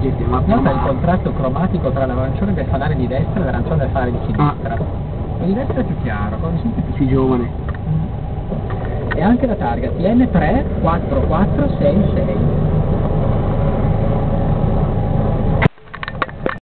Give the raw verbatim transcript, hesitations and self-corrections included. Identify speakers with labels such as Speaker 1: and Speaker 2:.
Speaker 1: ma
Speaker 2: nota il contrasto cromatico tra l'arancione del fanale di destra e l'arancione del fanale di sinistra.
Speaker 1: Ah.
Speaker 2: Quello di destra è più chiaro, quello di sinistra è più
Speaker 1: Sei giovane.
Speaker 2: mm. E anche la targa T N tre quattro quattro sei sei.